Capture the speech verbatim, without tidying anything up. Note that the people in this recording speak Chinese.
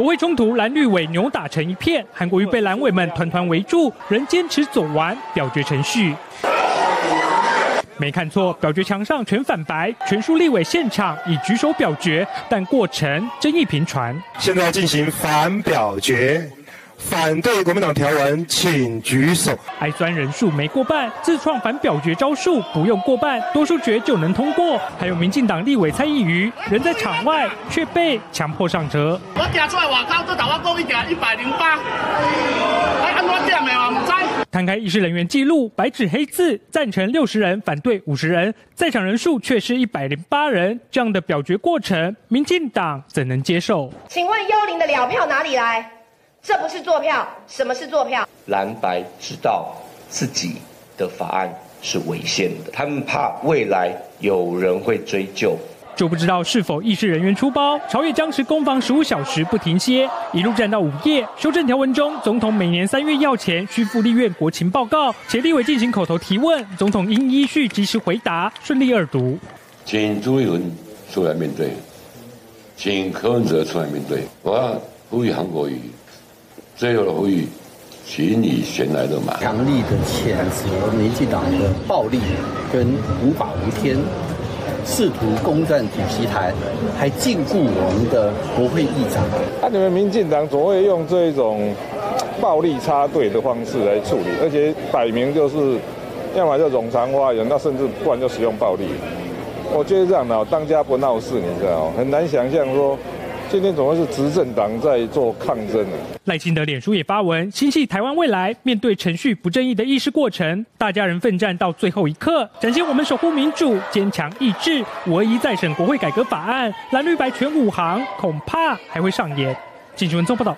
国会冲突，蓝绿委扭打成一片，韩国瑜被蓝委们团团围住，仍坚持走完表决程序。没看错，表决墙上全反白，全数立委现场以举手表决，但过程争议频传。 现在要进行反表决。反对国民党条文，请举手。 挨酸人数没过半，自创反表决招数，不用过半，多数决就能通过。还有民进党立委蔡易余，人在场外却被强迫上车。 我行出来外口，都头我讲伊行一百零八，哎，安怎点的我唔知。 摊开议事人员记录，白纸黑字，赞成六十人，反对五十人，在场人数却是一百零八人。这样的表决过程，民进党怎能接受？ 请问幽灵的了票哪里来？这不是作票，什么是作票？ 蓝白知道自己的法案是违宪的，他们怕未来有人会追究， 就不知道是否议事人员出包。朝野僵持攻防十五小时不停歇，一路战到午夜。修正条文中，总统每年三月要前需赴立院国情报告，且立委进行口头提问，总统应依序及时回答，顺利二读。 请朱立伦出来面对，请柯文哲出来面对。我要呼吁韩国瑜。最后的呼吁，请你悬来的马。 强力的谴责民进党的暴力跟无法无天，试图攻占主席台，还禁锢我们的国会议长。 啊，你们民进党总会用这种暴力插队的方式来处理，而且摆明就是，要么就冗长发言，那甚至不然就使用暴力。我觉得这样的当家不闹事，你知道，很难想象说。今天总会是执政党在做抗争的。 赖清德脸书也发文，心系台湾未来，面对程序不正义的议事过程，大家人奋战到最后一刻，展现我们守护民主、坚强意志。五二一再审国会改革法案，蓝绿白全五行，恐怕还会上演。金新闻综报道。